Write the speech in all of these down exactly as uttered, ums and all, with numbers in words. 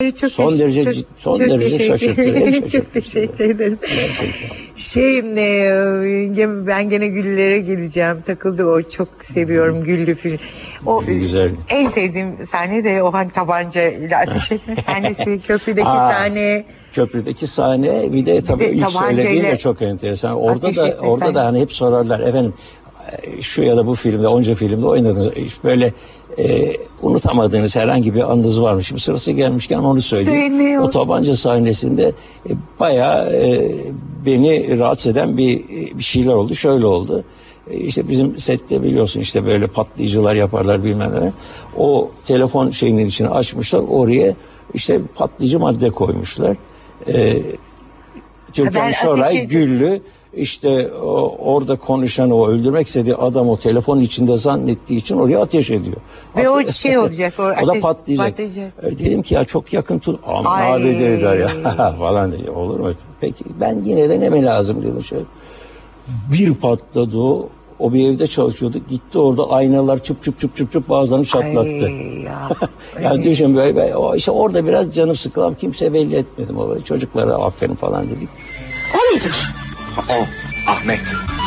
Çok son derece çok, son çok derece şaşırtıcı. Çok teşekkür ederim. Şey ne, ben gene güllere geleceğim. Takıldı o, çok seviyorum güllü film. O güzel. En sevdiğim sahne de o hani tabanca ile ateş etme sahnesi, köprüdeki Aa, sahne. Köprüdeki sahne bir de tabii Bir de ilk söylediğin de çok enteresan. Orada da orada sahne. Da hani hep sorarlar efendim şu ya da bu filmde onca filmde oynadınız. Böyle e, unutamadığınız herhangi bir anınız var mı? Şimdi sırası gelmişken onu söyleyeyim. O tabanca sahnesinde e, bayağı e, beni rahatsız eden bir, bir şeyler oldu. Şöyle oldu. E, işte bizim sette biliyorsun işte böyle patlayıcılar yaparlar bilmem ne. O telefon şeyinin içine açmışlar. Oraya işte patlayıcı madde koymuşlar. E, Türkan Şoray Güllü işte o, orada konuşan, o öldürmek istediği adam o telefon içinde zannettiği için oraya ateş ediyor. Ve Ate- o şey olacak. O, o ateş, da patlayacak. patlayacak. E, dedim ki ya çok yakın tut. Aman abi dediler ya falan dedi. Olur mu? Peki ben yine de neme lazım dedim şöyle. Bir patladı o. O bir evde çalışıyordu. Gitti orada aynalar çıp çıp çıp çıp çıp bazılarını çatlattı. Ay ya. Yani düşün böyle, böyle o işte orada biraz canım sıkılan, kimseye belli etmedim. O çocuklara aferin falan dedik. O nedir? O Ahmet.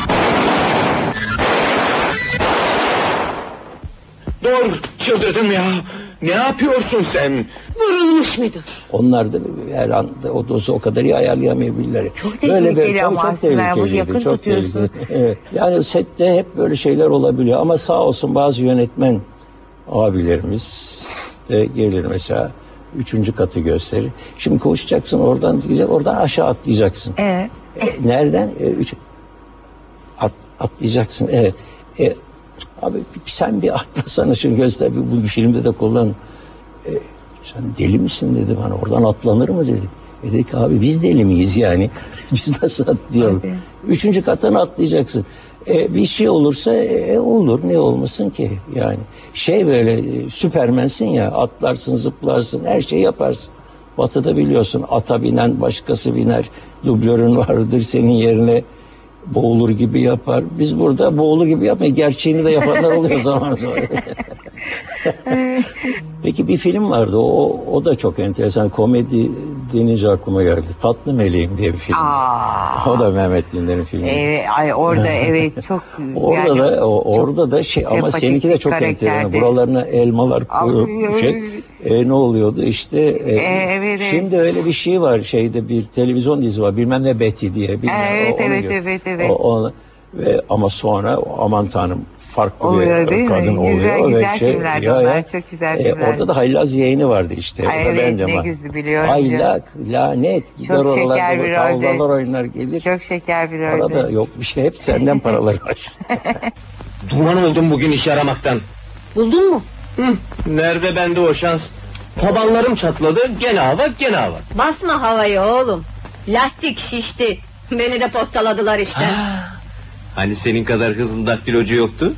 Dur, çıldırdın ya. Ne yapıyorsun sen? Vurulmuş muydu? Onlar da her anda o dozu o kadar iyi ayarlayamayabilirler. Çok tehlikeli ama aslında bu yakın çok tutuyorsun. Evet. Yani sette hep böyle şeyler olabiliyor ama sağ olsun bazı yönetmen abilerimiz de gelir mesela üçüncü katı gösterir. Şimdi koşacaksın oradan oradan aşağı atlayacaksın. Ee? E, nereden? E, üç, at, atlayacaksın. Evet. E, abi sen bir atlasana şunu göster. Bu bir filmde de kullan. E, sen deli misin dedi bana. Oradan atlanır mı dedi. E dedik abi biz deli miyiz yani? Biz nasıl atlayalım? Hadi. Üçüncü kattan atlayacaksın. E, bir şey olursa e, olur. Ne olmasın ki? Yani şey böyle e, Süpermensin ya. Atlarsın, zıplarsın, her şeyi yaparsın. Batı'da biliyorsun ata binen başkası biner. Dublörün vardır senin yerine boğulur gibi yapar. Biz burada boğulur gibi yapmayız. Gerçeğini de yapanlar oluyor zaman zaman. Peki bir film vardı. O, o da çok enteresan. Komedi denince aklıma geldi. Tatlı Meleğim diye bir film. Aa, o da Mehmet Dinler'in filmi. E, ay orada evet çok. orada yani, da o, orada da şey ama seninki de çok enteresan. Buralarına elmalar koyup şey. E, ne oluyordu işte. E, e, evet, şimdi evet. Öyle bir şey var şeyde bir televizyon dizisi var. Bilmem ne Betty diye. Bilmem, evet, o, evet, evet evet o, o, ve ama sonra aman tanrım farklı oluyor, bir kadın mi? oluyor güzel, güzel ve şey filmler ya, onlar, ya, çok güzel e, filmler. Orada da Haylaz yeğeni vardı işte. Ay, evet ben de ne güzel biliyorum. Aylak, lanet gider çok şeker bir tavlalar oynar gelir. Çok şeker bir para da yok bir şey hep senden paralar var. Duman oldum bugün iş aramaktan. Buldun mu? Hı, nerede bende o şans? Tabanlarım çatladı, gene hava gene hava. Basma havayı oğlum. Lastik şişti. Beni de postaladılar işte. Ha, hani senin kadar hızlı daktilocu yoktu?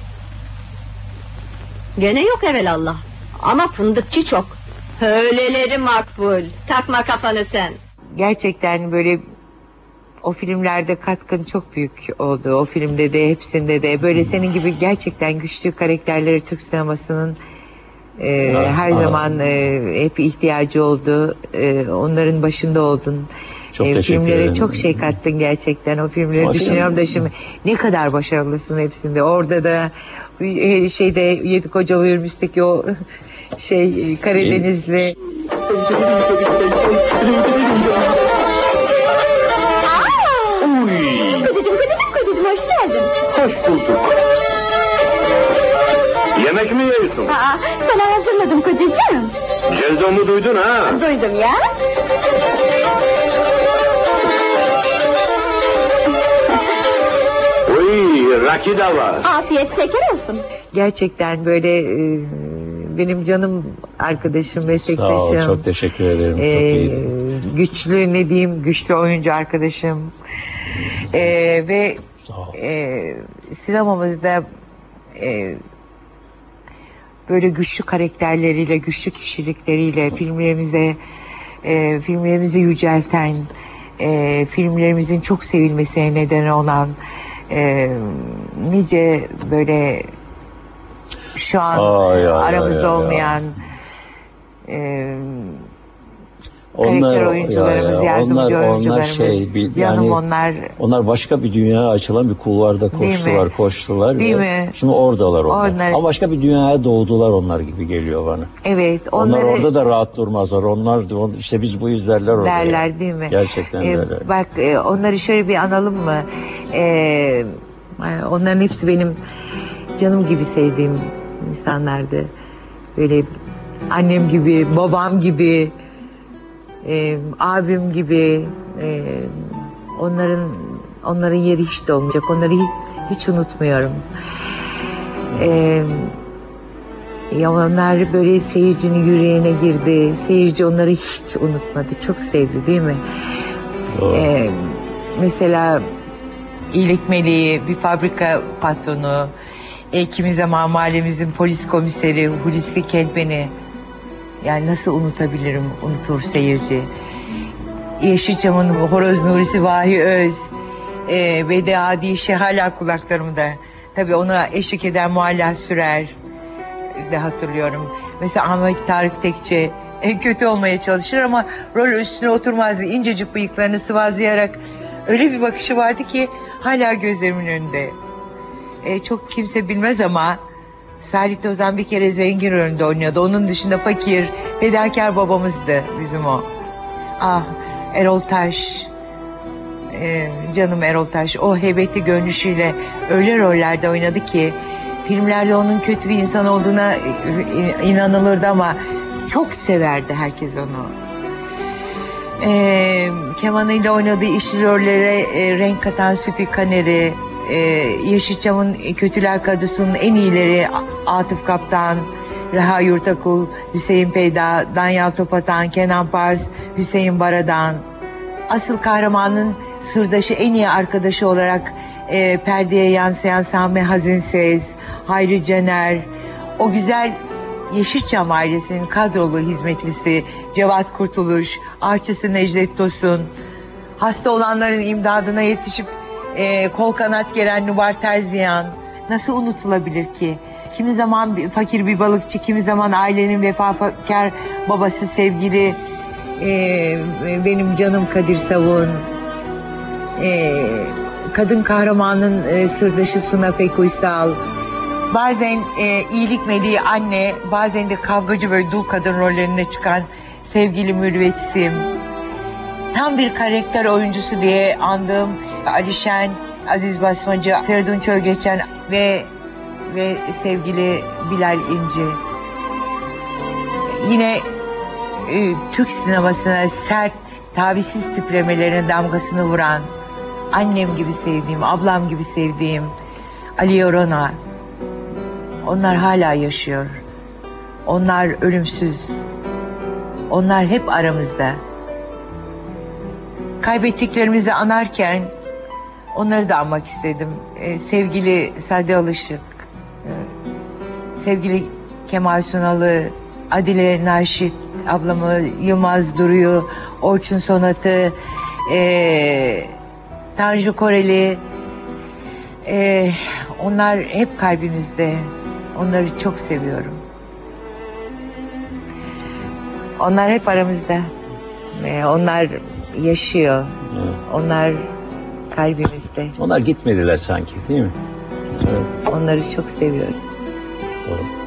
Gene yok evelallah. Ama fındıkçı çok. Öyleleri makbul. Takma kafanı sen. Gerçekten böyle o filmlerde katkın çok büyük oldu. O filmde de hepsinde de böyle senin gibi gerçekten güçlü karakterleri Türk sinemasının e, ha, her ha. zaman e, hep ihtiyacı oldu. E, onların başında oldun. Çok e, filmlere ederim. Çok şey kattın gerçekten. O filmleri Başka düşünüyorum da şimdi ne kadar başarılısın hepsinde. Orada da şeyde Yedi Kocalı Yürümüş'teki o şey Karadenizli. Kocacığım kocacığım kocacığım hoş geldin. Hoş bulduk. Yemek mi yiyorsun? Aa, sana hazırladım kocacığım. Celdomu duydun ha? Duydum ya. Uy, rakı da var. Afiyet şeker olsun. Gerçekten böyle e, benim canım arkadaşım, meslektaşım. Sağ ol, çok teşekkür ederim. E, çok iyiydi. Güçlü ne diyeyim, güçlü oyuncu arkadaşım. E, ve e, sinemamızda e, böyle güçlü karakterleriyle, güçlü kişilikleriyle filmlerimize e, filmlerimizi yücelten, e, filmlerimizin çok sevilmesine neden olan e, nice böyle şu an Aa, ya, aramızda ya, ya, olmayan e, karakter oyuncularımız, ya, ya, yardımcı onlar, oyuncularımız. Onlar şey, bir, Canım yani, onlar. Onlar başka bir dünyaya açılan bir kulvarda koştular, koştular. Değil ve mi? Şimdi oradalar onlar. Onlar. Ama başka bir dünyaya doğdular onlar gibi geliyor bana. Evet. Onları... Onlar orada da rahat durmazlar. Onlar işte biz buyuz derler orada. Derler yani. değil mi? Gerçekten ee, derler. Bak e, onları şöyle bir analım mı? Ee, onların hepsi benim canım gibi sevdiğim insanlardı. Böyle annem gibi, babam gibi, e, abim gibi. E, onların onların yeri hiç de olmayacak. Onları hiç, hiç unutmuyorum. E, ya onlar böyle seyircinin yüreğine girdi. Seyirci onları hiç unutmadı. Çok sevdi, değil mi? E, mesela İyilik Meleği, bir fabrika patronu, e, kimi zaman mahallemizin polis komiseri Hulusi Kelpen'i, yani nasıl unutabilirim, unutur seyirci. Yeşilçam'ın Horoz Nuri'si Vahi Öz, e, ve de adi işi hala kulaklarımda. Tabii ona eşlik eden Mualla Sürer de hatırlıyorum. Mesela Ahmet Tarık Tekçe e, kötü olmaya çalışır ama rol üstüne oturmazdı. İncecik bıyıklarını sıvazlayarak öyle bir bakışı vardı ki hala gözlerimin önünde. E, çok kimse bilmez ama Salih Tozan bir kere zengin rolünde oynuyordu. Onun dışında fakir, fedakar babamızdı bizim o. Ah, Erol Taş, ee, canım Erol Taş, o heybetli görünüşüyle öyle rollerde oynadı ki filmlerde onun kötü bir insan olduğuna inanılırdı ama çok severdi herkes onu. Ee, kemanıyla oynadığı işli rollere e, renk katan Süpi Kaneri, e, Yeşilçam'ın Kötüler Kadısu'nun en iyileri Atıf Kaptan, Reha Yurtakul, Hüseyin Peyda, Danyal Topatan, Kenan Pars, Hüseyin Baradan. Asıl kahramanın sırdaşı, en iyi arkadaşı olarak e, perdeye yansıyan Sami Hazinses, Hayri Cener, o güzel Yeşilçam ailesinin kadrolu hizmetlisi Cevat Kurtuluş, aşçısı Necdet Tosun, hasta olanların imdadına yetişip e, kol kanat gelen Nubar Terziyan, nasıl unutulabilir ki? Kimi zaman bir, fakir bir balıkçı, kimi zaman ailenin vefakar babası sevgili e, benim canım Kadir Savun, e, kadın kahramanın e, sırdaşı Suna Pekuysal, bazen e, iyilik meleği anne, bazen de kavgacı böyle dul kadın rollerine çıkan sevgili Mürvetsim. Tam bir karakter oyuncusu diye andığım Alişen, Aziz Basmacı, Feridun Çölgeçen ve ve sevgili Bilal İnci. Yine e, Türk sinemasına sert, tavizsiz tiplemelerine damgasını vuran, annem gibi sevdiğim, ablam gibi sevdiğim Ali Yorona. Onlar hala yaşıyor. Onlar ölümsüz. Onlar hep aramızda. Kaybettiklerimizi anarken onları da anmak istedim. Ee, sevgili Sade Alışık, e, sevgili Kemal Sunalı, Adile Naşit ablamı, Yılmaz Duru'yu, Orçun Sonat'ı, e, Tanju Koreli, e, onlar hep kalbimizde. Onları çok seviyorum. Onlar hep aramızda. E, onlar yaşıyor. Evet. Onlar kalbimizde. Onlar gitmediler sanki, değil mi? Evet. Onları çok seviyoruz. Doğru.